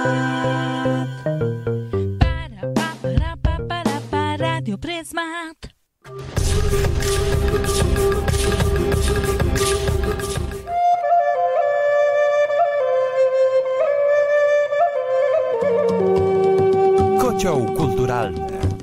Radio Pryzmat. Kocioł kulturalny.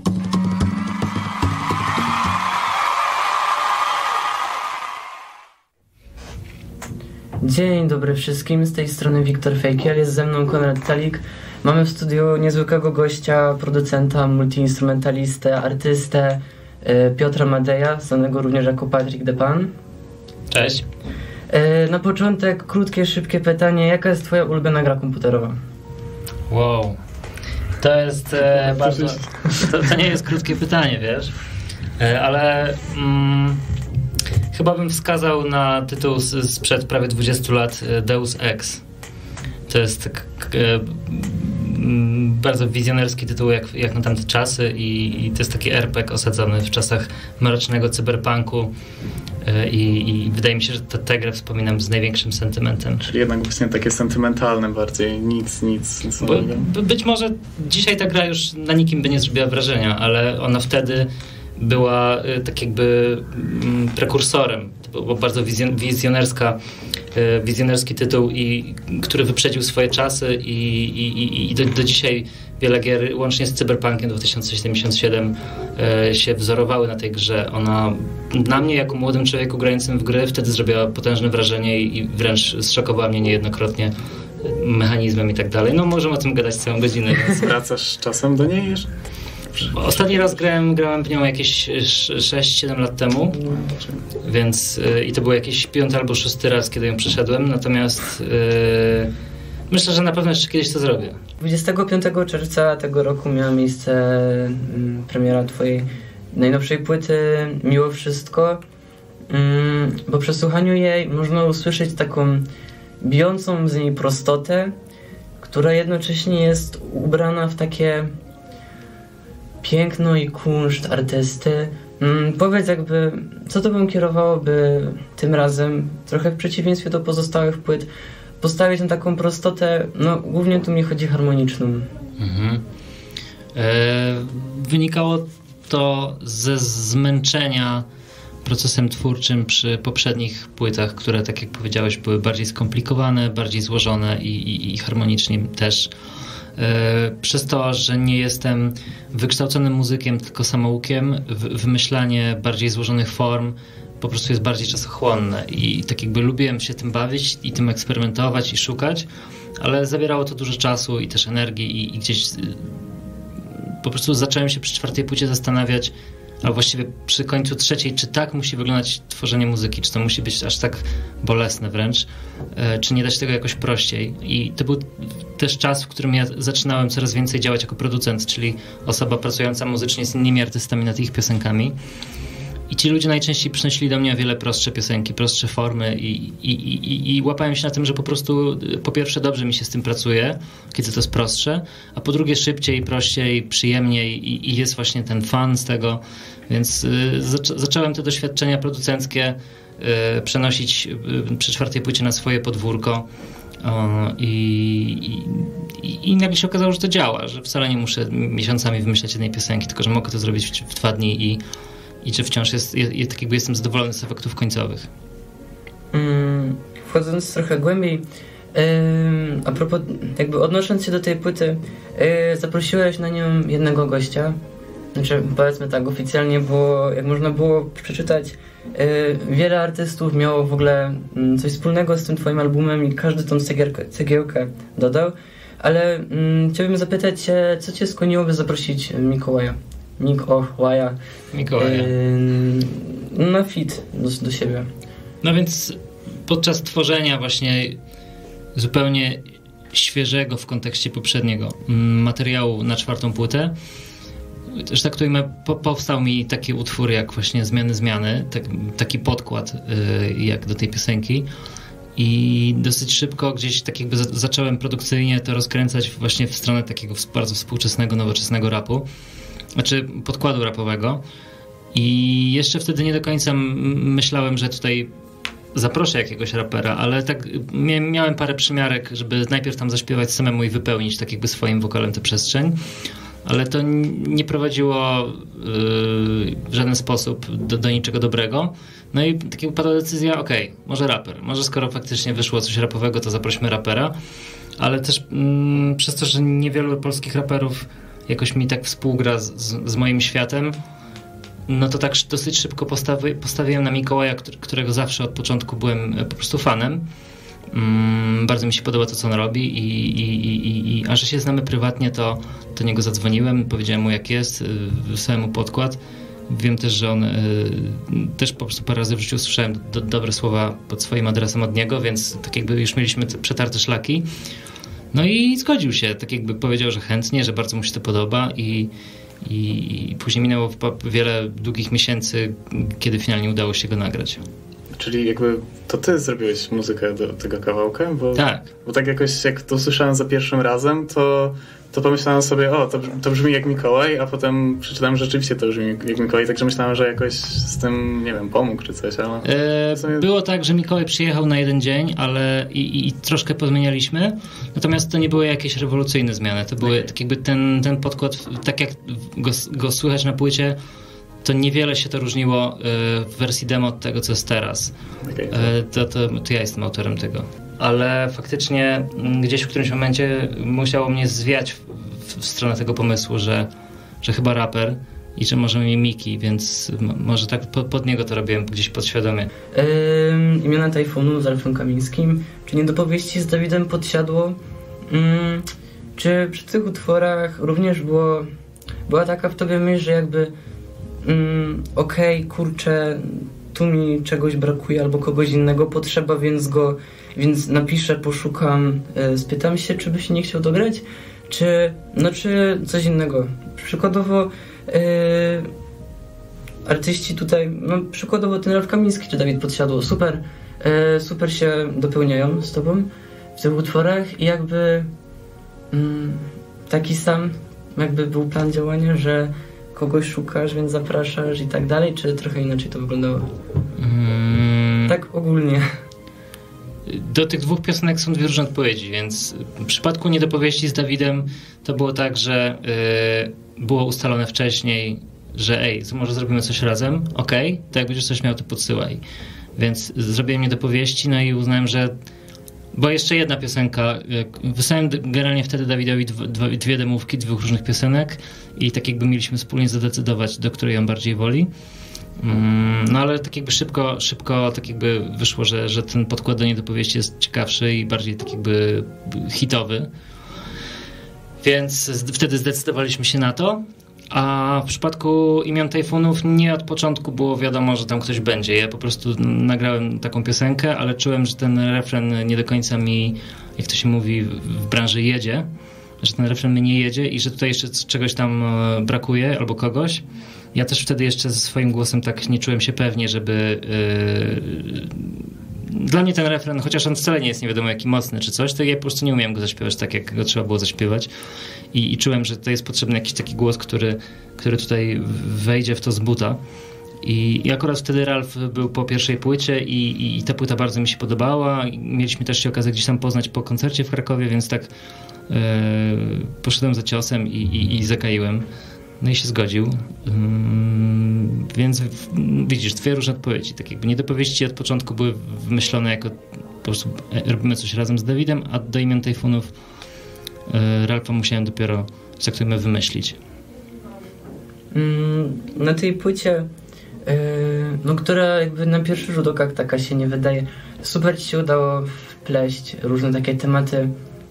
Dzień dobry wszystkim, z tej strony Wiktor Fejkiel, jest ze mną Konrad Talik. Mamy w studiu niezwykłego gościa, producenta, multiinstrumentalistę, artystę Piotra Madeja, znanego również jako Patrick de Pan. Cześć. Na początek krótkie, szybkie pytanie, jaka jest twoja ulubiona gra komputerowa? Wow, to jest bardzo... To nie jest krótkie pytanie, wiesz, ale chyba bym wskazał na tytuł sprzed prawie 20 lat, Deus Ex. To jest bardzo wizjonerski tytuł jak na tamte czasy i to jest taki RPG osadzony w czasach mrocznego cyberpunku i wydaje mi się, że tę grę wspominam z największym sentymentem. Czyli jednak właśnie takie sentymentalne bardziej, nic. Być może dzisiaj ta gra już na nikim by nie zrobiła wrażenia, ale ona wtedy była tak jakby prekursorem. To był bardzo wizjonerski tytuł, który wyprzedził swoje czasy i do dzisiaj wiele gier, łącznie z Cyberpunkiem 2077, się wzorowały na tej grze. Ona na mnie, jako młodym człowieku grającym w gry, wtedy zrobiła potężne wrażenie i wręcz zszokowała mnie niejednokrotnie mechanizmem i tak dalej. No możemy o tym gadać całą godzinę. Więc... Wracasz czasem do niej już? Ostatni raz grałem w nią jakieś 6-7 lat temu, więc i to był jakiś 5. albo 6. raz, kiedy ją przeszedłem, natomiast myślę, że na pewno jeszcze kiedyś to zrobię. 25 czerwca tego roku miała miejsce premiera twojej najnowszej płyty Miło Wszystko. Po przesłuchaniu jej można usłyszeć taką bijącą z niej prostotę, która jednocześnie jest ubrana w takie piękno i kunszt artysty. Powiedz jakby, co to bym kierowałoby tym razem, trochę w przeciwieństwie do pozostałych płyt, postawić na taką prostotę, no głównie tu mi chodzi harmoniczną. Wynikało to ze zmęczenia procesem twórczym przy poprzednich płytach, które, tak jak powiedziałeś, były bardziej skomplikowane, bardziej złożone i harmonicznie też. Przez to, że nie jestem wykształconym muzykiem, tylko samoukiem, wymyślanie bardziej złożonych form po prostu jest bardziej czasochłonne i tak jakby lubiłem się tym bawić i tym eksperymentować i szukać, ale zabierało to dużo czasu i też energii i gdzieś po prostu zacząłem się przy 4. płycie zastanawiać, albo właściwie przy końcu 3, czy tak musi wyglądać tworzenie muzyki, czy to musi być aż tak bolesne wręcz, czy nie dać tego jakoś prościej. I to był też czas, w którym ja zaczynałem coraz więcej działać jako producent, czyli osoba pracująca muzycznie z innymi artystami nad ich piosenkami. I ci ludzie najczęściej przynosili do mnie o wiele prostsze piosenki, prostsze formy i łapałem się na tym, że po prostu po pierwsze dobrze mi się z tym pracuje, kiedy to jest prostsze, a po drugie szybciej, prościej, przyjemniej i jest właśnie ten fan z tego, więc zacząłem te doświadczenia producenckie przenosić przy 4. płycie na swoje podwórko i nagle się okazało, że to działa, że wcale nie muszę miesiącami wymyślać jednej piosenki, tylko że mogę to zrobić w 2 dni i że wciąż tak jakby jestem zadowolony z efektów końcowych. Wchodząc trochę głębiej, a propos, jakby odnosząc się do tej płyty, zaprosiłeś na nią jednego gościa, znaczy powiedzmy tak oficjalnie, bo jak można było przeczytać, wiele artystów miało w ogóle coś wspólnego z tym twoim albumem i każdy tą cegiełkę dodał, ale chciałbym zapytać cię, co cię skłoniło, by zaprosić Mikołaja na feat do siebie. No więc podczas tworzenia właśnie zupełnie świeżego w kontekście poprzedniego materiału na 4. płytę, że tak tutaj powstał mi taki utwór jak właśnie Zmiany, taki podkład jak do tej piosenki i dosyć szybko gdzieś tak jakby zacząłem produkcyjnie to rozkręcać właśnie w stronę takiego bardzo współczesnego, nowoczesnego rapu. Znaczy podkładu rapowego i jeszcze wtedy nie do końca myślałem, że tutaj zaproszę jakiegoś rapera, ale tak miałem parę przymiarek, żeby najpierw tam zaśpiewać samemu i wypełnić tak jakby swoim wokalem tę przestrzeń, ale to nie prowadziło w żaden sposób do niczego dobrego. No i tak jakby padła decyzja, okej, może raper, może skoro faktycznie wyszło coś rapowego, to zaprośmy rapera, ale też przez to, że niewielu polskich raperów jakoś mi tak współgra z moim światem, no to tak dosyć szybko postawiłem na Mikołaja, którego zawsze od początku byłem po prostu fanem. Bardzo mi się podoba to, co on robi a że się znamy prywatnie, to do niego zadzwoniłem, powiedziałem mu jak jest, wysłałem mu podkład. Wiem też, że on też po prostu parę razy w życiu słyszałem dobre słowa pod swoim adresem od niego, więc tak jakby już mieliśmy przetarte szlaki. No i zgodził się, tak jakby powiedział, że chętnie, że bardzo mu się to podoba i później minęło wiele długich miesięcy, kiedy finalnie udało się go nagrać. Czyli jakby to ty zrobiłeś muzykę do tego kawałka? Tak. Bo tak jakoś jak to usłyszałem za pierwszym razem, to pomyślałem sobie, to brzmi jak Mikołaj, a potem przeczytałem, że rzeczywiście to brzmi jak Mikołaj, także myślałem, że jakoś z tym, nie wiem, pomógł czy coś, ale... Było tak, że Mikołaj przyjechał na jeden dzień, ale i troszkę pozmienialiśmy, natomiast to nie były jakieś rewolucyjne zmiany, to były tak jakby ten podkład, tak jak go słychać na płycie, to niewiele się to różniło w wersji demo od tego, co jest teraz. Okay. To ja jestem autorem tego. Ale faktycznie gdzieś w którymś momencie musiało mnie zwiać w stronę tego pomysłu, że chyba raper i że może mi Miki, więc może tak pod niego to robiłem gdzieś podświadomie. Imiona Tajfunu z Ralfem Kamińskim. Czy niedopowieści z Dawidem Podsiadło? Czy przy tych utworach również była taka w tobie myśl, że jakby okej, kurczę, tu mi czegoś brakuje albo kogoś innego potrzeba, więc napiszę, poszukam, spytam się, czy by się nie chciał dograć, czy coś innego. Przykładowo artyści tutaj, przykładowo ten Ralf Kamiński czy Dawid Podsiadło, super się dopełniają z tobą w tych utworach i jakby taki sam jakby był plan działania, że kogoś szukasz, więc zapraszasz i tak dalej, czy trochę inaczej to wyglądało? Tak ogólnie. Do tych dwóch piosenek są dwie różne odpowiedzi, więc w przypadku Niedopowieści z Dawidem to było tak, że było ustalone wcześniej, że może zrobimy coś razem, okej, to jak będziesz coś miał, to podsyłaj. Więc zrobiłem Niedopowieści, no i uznałem, że bo jeszcze jedna piosenka, wysłałem generalnie wtedy Dawidowi dwie demówki, dwóch różnych piosenek i tak jakby mieliśmy wspólnie zadecydować, do której on bardziej woli. No ale tak jakby szybko tak jakby wyszło, że ten podkład do Niedopowieści jest ciekawszy i bardziej tak jakby hitowy. Więc wtedy zdecydowaliśmy się na to. A w przypadku Imion Tajfunów nie od początku było wiadomo, że tam ktoś będzie. Ja po prostu nagrałem taką piosenkę, ale czułem, że ten refren nie do końca mi, jak to się mówi w branży, jedzie. Że ten refren mi nie jedzie i że tutaj jeszcze czegoś tam brakuje albo kogoś. Ja też wtedy jeszcze ze swoim głosem tak nie czułem się pewnie, żeby... Dla mnie ten refren, chociaż on wcale nie jest nie wiadomo jaki mocny czy coś, to ja po prostu nie umiałem go zaśpiewać tak, jak go trzeba było zaśpiewać. I czułem, że to jest potrzebny jakiś taki głos, który tutaj wejdzie w to z buta. I akurat wtedy Ralf był po pierwszej płycie i ta płyta bardzo mi się podobała. Mieliśmy też się okazję gdzieś tam poznać po koncercie w Krakowie, więc tak poszedłem za ciosem i zakaiłem. No i się zgodził. Więc widzisz, dwie różne odpowiedzi. Tak jakby Niedopowieści od początku były wymyślone jako po prostu robimy coś razem z Dawidem, a do Imion Tajfunów Ralfa musiałem dopiero, że tak powiem, wymyślić. Na tej płycie, która jakby na pierwszy rzut oka taka się nie wydaje, super ci się udało wpleść różne takie tematy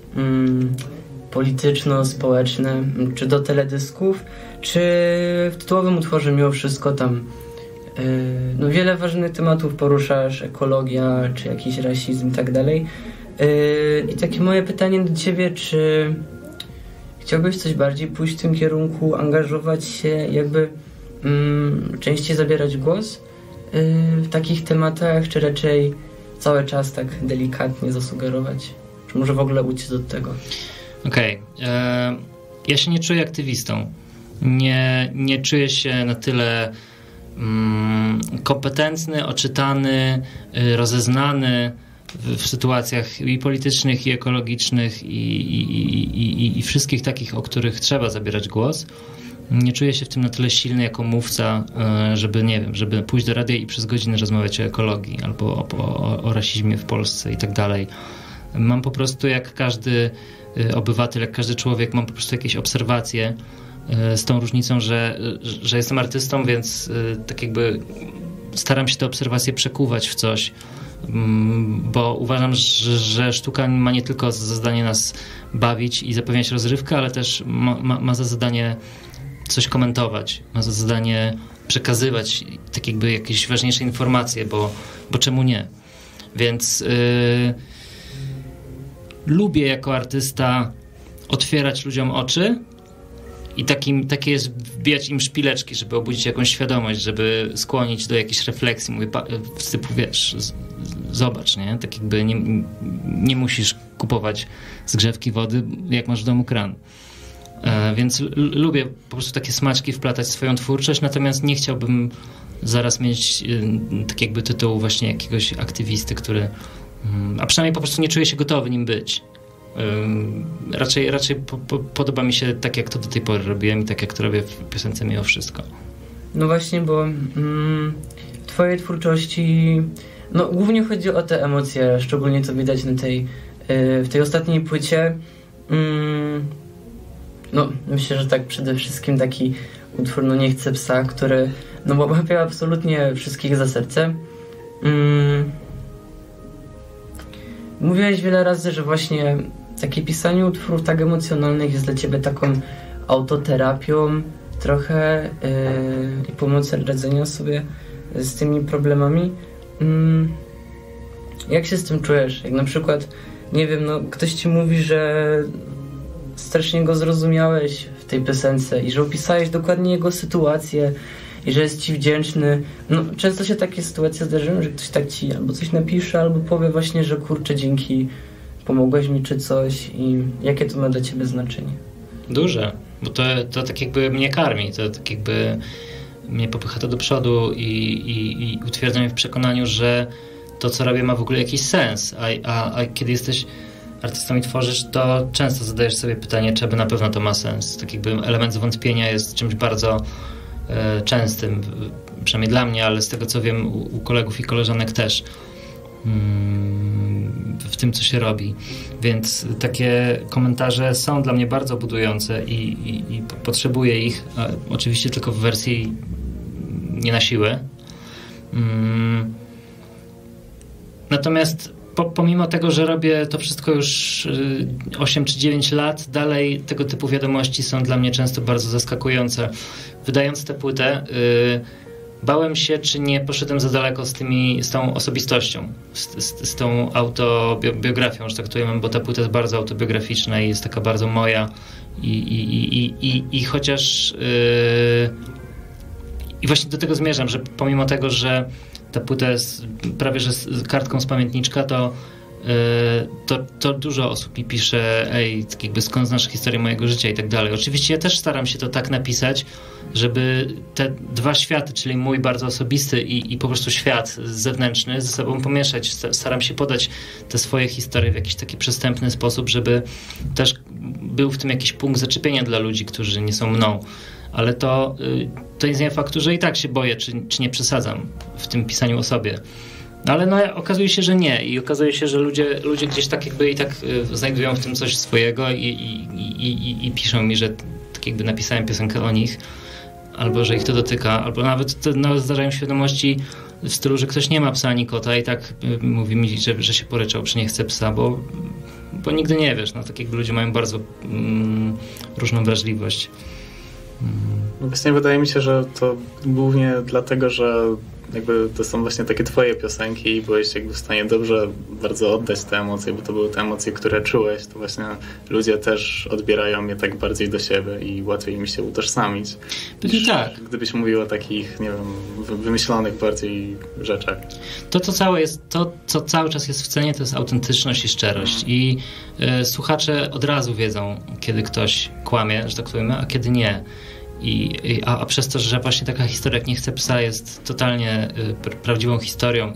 polityczno-społeczne, czy do teledysków, czy w tytułowym utworze mimo wszystko tam wiele ważnych tematów poruszasz, ekologia, czy jakiś rasizm i tak dalej. I takie moje pytanie do ciebie, czy chciałbyś coś bardziej pójść w tym kierunku, angażować się, jakby częściej zabierać głos w takich tematach, czy raczej cały czas tak delikatnie zasugerować? Czy może w ogóle uciec od tego? Okej. Ja się nie czuję aktywistą. Nie czuję się na tyle kompetentny, oczytany, rozeznany w sytuacjach i politycznych, i ekologicznych, i wszystkich takich, o których trzeba zabierać głos. Nie czuję się w tym na tyle silny jako mówca, żeby, nie wiem, żeby pójść do radia i przez godzinę rozmawiać o ekologii albo o rasizmie w Polsce i tak dalej. Mam po prostu, jak każdy obywatel, jak każdy człowiek, mam po prostu jakieś obserwacje, z tą różnicą, że jestem artystą, więc tak jakby staram się te obserwacje przekuwać w coś, bo uważam, że sztuka ma nie tylko za zadanie nas bawić i zapewniać rozrywkę, ale też ma za zadanie coś komentować, ma za zadanie przekazywać tak jakby jakieś ważniejsze informacje, bo czemu nie? Więc lubię jako artysta otwierać ludziom oczy i takie jest wbijać im szpileczki, żeby obudzić jakąś świadomość, żeby skłonić do jakiejś refleksji. Mówię, typu, wiesz, zobacz, nie? Tak jakby nie musisz kupować zgrzewki wody, jak masz w domu kran. Więc lubię po prostu takie smaczki wplatać w swoją twórczość, natomiast nie chciałbym zaraz mieć tak jakby tytułu właśnie jakiegoś aktywisty, który... A przynajmniej po prostu nie czuję się gotowy nim być. Raczej podoba mi się tak, jak to do tej pory robiłem i tak, jak to robię w piosence Mimo Wszystko. No właśnie, bo w twojej twórczości głównie chodzi o te emocje, szczególnie to widać w tej ostatniej płycie. Myślę, że tak przede wszystkim taki utwór Nie chcę psa, który łapie absolutnie wszystkich za serce. Mówiłeś wiele razy, że właśnie takie pisanie utworów tak emocjonalnych jest dla ciebie taką autoterapią trochę i pomocą radzenia sobie z tymi problemami. Jak się z tym czujesz? Jak na przykład, nie wiem, ktoś ci mówi, że strasznie go zrozumiałeś w tej piosence i że opisałeś dokładnie jego sytuację i że jest ci wdzięczny. Często się takie sytuacje zdarzają, że ktoś tak ci albo coś napisze, albo powie właśnie, że kurczę, dzięki, pomogłeś mi czy coś. I jakie to ma dla ciebie znaczenie? Duże, bo to tak jakby mnie karmi, to tak jakby mnie popycha to do przodu i utwierdza mnie w przekonaniu, że to, co robię, ma w ogóle jakiś sens. A kiedy jesteś artystą i tworzysz, to często zadajesz sobie pytanie, czy na pewno to ma sens. Tak jakby element zwątpienia jest czymś bardzo częstym, przynajmniej dla mnie, ale z tego, co wiem, u kolegów i koleżanek też, w tym, co się robi. Więc takie komentarze są dla mnie bardzo budujące i potrzebuję ich, oczywiście tylko w wersji nie na siłę. Natomiast pomimo tego, że robię to wszystko już 8 czy 9 lat, dalej tego typu wiadomości są dla mnie często bardzo zaskakujące. Wydając tę płytę, bałem się, czy nie poszedłem za daleko z tą osobistością, z tą autobiografią, że tak to ujmę, bo ta płyta jest bardzo autobiograficzna i jest taka bardzo moja i chociaż i właśnie do tego zmierzam, że pomimo tego, że ta płyta jest prawie że kartką z pamiętniczka, to dużo osób mi pisze, tak jakby skąd znasz historię mojego życia i tak dalej. Oczywiście ja też staram się to tak napisać, żeby te dwa światy, czyli mój bardzo osobisty i po prostu świat zewnętrzny, ze sobą pomieszać. Staram się podać te swoje historie w jakiś taki przystępny sposób, żeby też był w tym jakiś punkt zaczepienia dla ludzi, którzy nie są mną. Ale to nie zmienia faktu, że i tak się boję, czy nie przesadzam w tym pisaniu o sobie. Ale okazuje się, że nie. I okazuje się, że ludzie gdzieś tak jakby i tak znajdują w tym coś swojego i piszą mi, że tak jakby napisałem piosenkę o nich, albo że ich to dotyka, albo nawet zdarzają się wiadomości w stylu, że ktoś nie ma psa ani kota i tak mówi mi, że się poryczał, czy nie chce psa, bo nigdy nie wiesz. Tak jakby ludzie mają bardzo różną wrażliwość. Właśnie wydaje mi się, że to głównie dlatego, że jakby to są właśnie takie twoje piosenki i byłeś jakby w stanie dobrze bardzo oddać te emocje, bo to były te emocje, które czułeś, to właśnie ludzie też odbierają je tak bardziej do siebie i łatwiej mi się utożsamić. Niż tak. Gdybyś mówił o takich, nie wiem, wymyślonych bardziej rzeczach. To, co cały czas jest w cenie, to jest autentyczność i szczerość. I słuchacze od razu wiedzą, kiedy ktoś kłamie, że tak powiem, a kiedy nie. A przez to, że właśnie taka historia jak Nie chcę psa jest totalnie prawdziwą historią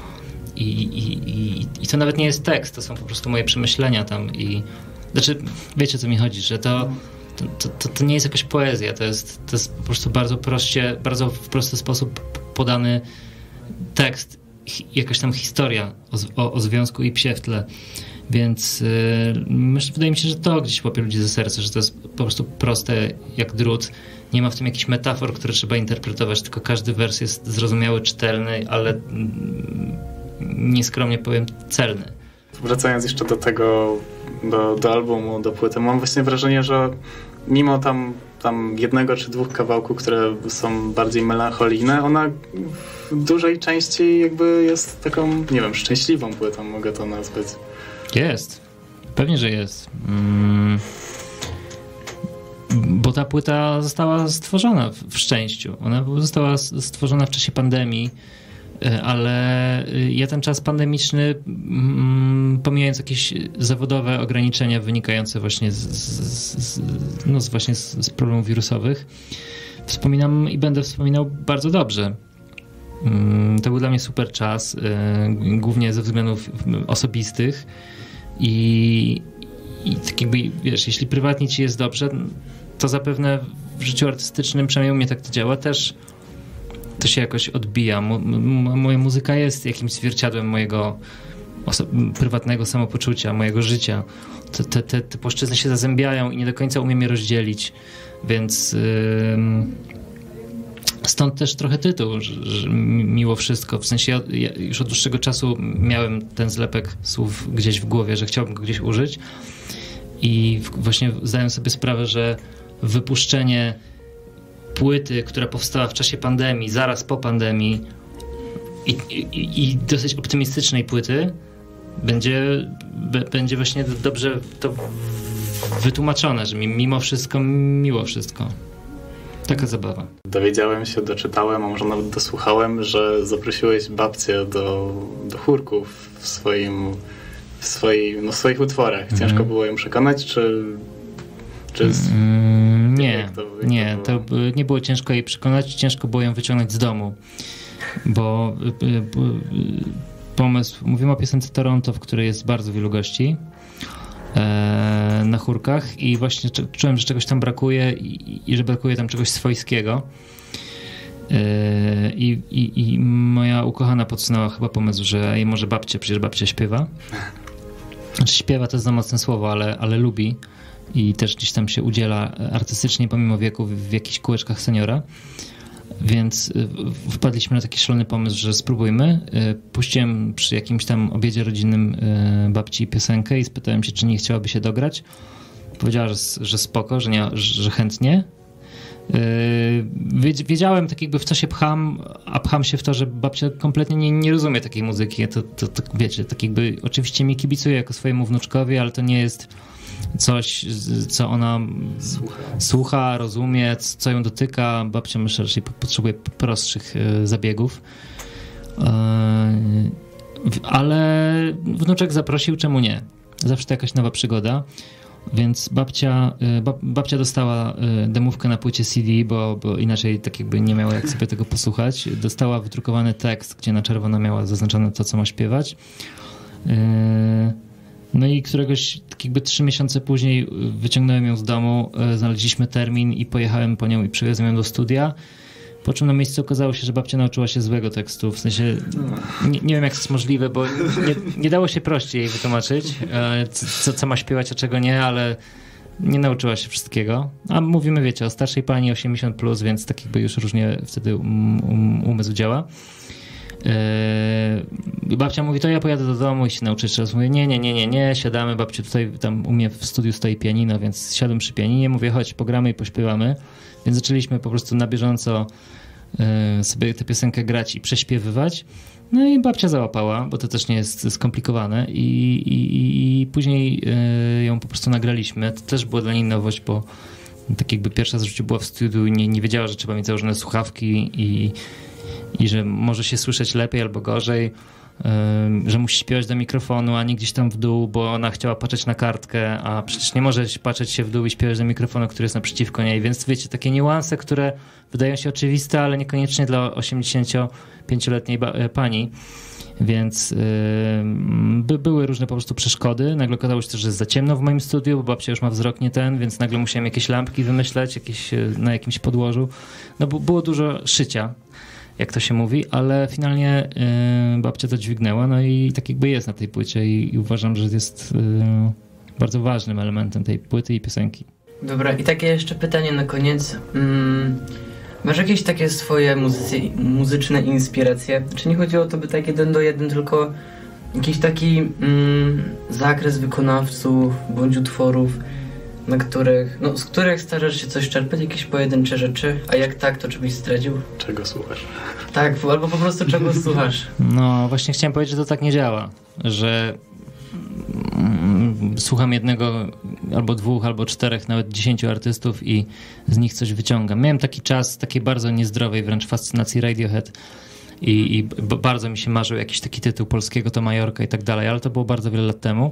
i to nawet nie jest tekst, to są po prostu moje przemyślenia tam znaczy, wiecie, o co mi chodzi, że to nie jest jakaś poezja, to jest po prostu bardzo w prosty sposób podany tekst, jakaś tam historia o związku i psie w tle. Więc wydaje mi się, że to gdzieś łapie ludzi za serce, że to jest po prostu proste jak drut. Nie ma w tym jakichś metafor, które trzeba interpretować, tylko każdy wers jest zrozumiały, czytelny, ale nieskromnie powiem celny. Wracając jeszcze do tego, do albumu, do płyty, mam właśnie wrażenie, że mimo tam jednego czy dwóch kawałków, które są bardziej melancholijne, ona w dużej części jakby jest taką, nie wiem, szczęśliwą płytą, mogę to nazwać. Jest. Pewnie, że jest. Bo ta płyta została stworzona w szczęściu. Ona została stworzona w czasie pandemii, ale ja ten czas pandemiczny, pomijając jakieś zawodowe ograniczenia wynikające właśnie z problemów wirusowych, wspominam i będę wspominał bardzo dobrze. To był dla mnie super czas, głównie ze względów osobistych i tak jakby, wiesz, jeśli prywatnie ci jest dobrze, to zapewne w życiu artystycznym, przynajmniej u mnie tak to działa, też to się jakoś odbija. Moja muzyka jest jakimś zwierciadłem mojego prywatnego samopoczucia, mojego życia. Te płaszczyzny się zazębiają i nie do końca umiem je rozdzielić, więc stąd też trochę tytuł, że miło wszystko. W sensie ja już od dłuższego czasu miałem ten zlepek słów gdzieś w głowie, że chciałbym go gdzieś użyć i właśnie zdałem sobie sprawę, że wypuszczenie płyty, która powstała w czasie pandemii, zaraz po pandemii i dosyć optymistycznej płyty będzie właśnie dobrze to wytłumaczone, że mimo wszystko miło wszystko. Taka zabawa. Dowiedziałem się, doczytałem, a może nawet dosłuchałem, że zaprosiłeś babcię do chórków w swoich utworach. Ciężko było ją przekonać, czy Nie, to nie było ciężko jej przekonać, ciężko było ją wyciągnąć z domu, bo pomysł, mówimy o piosence Toronto, w której jest bardzo wielu gości na chórkach i właśnie czułem, że czegoś tam brakuje i że brakuje tam czegoś swojskiego. I moja ukochana podsunęła chyba pomysł, że może przecież babcia śpiewa. Znaczy śpiewa to jest za mocne słowo, ale lubi i też gdzieś tam się udziela artystycznie pomimo wieku w jakichś kółeczkach seniora. Więc wpadliśmy na taki szalony pomysł, że spróbujmy. Puściłem przy jakimś tam obiedzie rodzinnym babci piosenkę i spytałem się, czy nie chciałaby się dograć. Powiedziała, że spoko, że chętnie. Wiedziałem tak jakby w co się pcham, a pcham się w to, że babcia kompletnie nie rozumie takiej muzyki. To wiecie, tak jakby oczywiście mi kibicuje jako swojemu wnuczkowi, ale to nie jest coś, co ona słucha, rozumie, co ją dotyka. Babcia myślę, że raczej potrzebuje prostszych zabiegów. Ale wnuczek zaprosił, czemu nie? Zawsze to jakaś nowa przygoda. Więc babcia dostała demówkę na płycie CD, bo inaczej tak jakby nie miała jak sobie tego posłuchać. Dostała wydrukowany tekst, gdzie na czerwono miała zaznaczone to, co ma śpiewać. No i któregoś tak jakby 3 miesiące później wyciągnąłem ją z domu, znaleźliśmy termin i pojechałem po nią i przywiozłem ją do studia. Po czym na miejscu okazało się, że babcia nauczyła się złego tekstu. W sensie nie wiem, jak to jest możliwe, bo nie dało się prościej jej wytłumaczyć, co ma śpiewać, a czego nie, ale nie nauczyła się wszystkiego. A mówimy, wiecie, o starszej pani 80+, więc tak jakby już różnie wtedy umysł działa. Babcia mówi, to ja pojadę do domu i się nauczę jeszcze raz. Mówię, nie, siadamy, babciu tutaj, tam u mnie w studiu stoi pianino, więc siadłem przy pianinie, mówię, chodź, pogramy i pośpiewamy. Więc zaczęliśmy po prostu na bieżąco sobie tę piosenkę grać i prześpiewywać. No i babcia załapała, bo to też nie jest skomplikowane i później ją po prostu nagraliśmy. To też była dla niej nowość, bo tak jakby pierwsza z życiu była w studiu i nie wiedziała, że trzeba mieć założone słuchawki i że może się słyszeć lepiej albo gorzej. że musi śpiewać do mikrofonu, a nie gdzieś tam w dół, bo ona chciała patrzeć na kartkę, a przecież nie może patrzeć się w dół i śpiewać do mikrofonu, który jest naprzeciwko niej. Więc wiecie, takie niuanse, które wydają się oczywiste, ale niekoniecznie dla 85-letniej pani. Więc były różne po prostu przeszkody. Nagle okazało się też, że jest za ciemno w moim studiu, bo babcia już ma wzrok nie ten, więc nagle musiałem jakieś lampki wymyśleć na jakimś podłożu. No było dużo szycia, jak to się mówi, ale finalnie babcia to dźwignęła, no i tak jakby jest na tej płycie i uważam, że jest bardzo ważnym elementem tej płyty i piosenki. Dobra, i takie jeszcze pytanie na koniec. Masz jakieś takie swoje muzyczne inspiracje? Czy nie chodzi o to, by tak 1 do 1, tylko jakiś taki zakres wykonawców bądź utworów, z których starasz się coś czerpać, jakieś pojedyncze rzeczy? A jak tak, to czy byś zdradził? Czego słuchasz? Tak, albo po prostu czego słuchasz. No właśnie chciałem powiedzieć, że to tak nie działa, że słucham 1 albo 2, albo 4, nawet 10 artystów i z nich coś wyciągam. Miałem taki czas takiej bardzo niezdrowej wręcz fascynacji Radiohead i bardzo mi się marzył jakiś taki tytuł polskiego, to Majorka i tak dalej, ale to było bardzo wiele lat temu.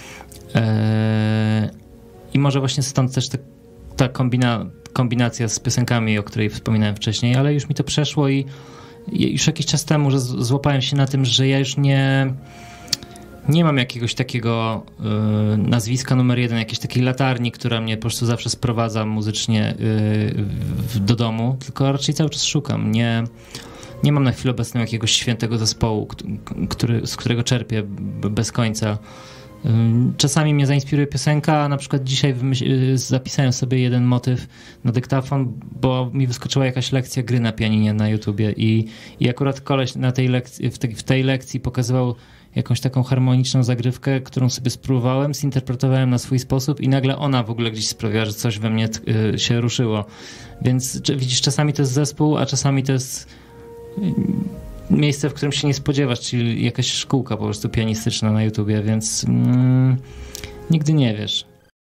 I może właśnie stąd też ta kombinacja z piosenkami, o której wspominałem wcześniej, ale już mi to przeszło i już jakiś czas temu, że złapałem się na tym, że ja już nie mam jakiegoś takiego nazwiska numer 1, jakiejś takiej latarni, która mnie po prostu zawsze sprowadza muzycznie do domu, tylko raczej cały czas szukam. Nie mam na chwilę obecną jakiegoś świętego zespołu, z którego czerpię bez końca. Czasami mnie zainspiruje piosenka, a na przykład dzisiaj zapisałem sobie jeden motyw na dyktafon, bo mi wyskoczyła jakaś lekcja gry na pianinie na YouTubie i akurat koleś na tej lekcji, w tej lekcji pokazywał jakąś taką harmoniczną zagrywkę, którą sobie spróbowałem, zinterpretowałem na swój sposób i nagle ona w ogóle gdzieś sprawiła, że coś we mnie się ruszyło. Więc widzisz, czasami to jest zespół, a czasami to jest miejsce, w którym się nie spodziewasz, czyli jakaś szkółka po prostu pianistyczna na YouTubie, więc nigdy nie wiesz.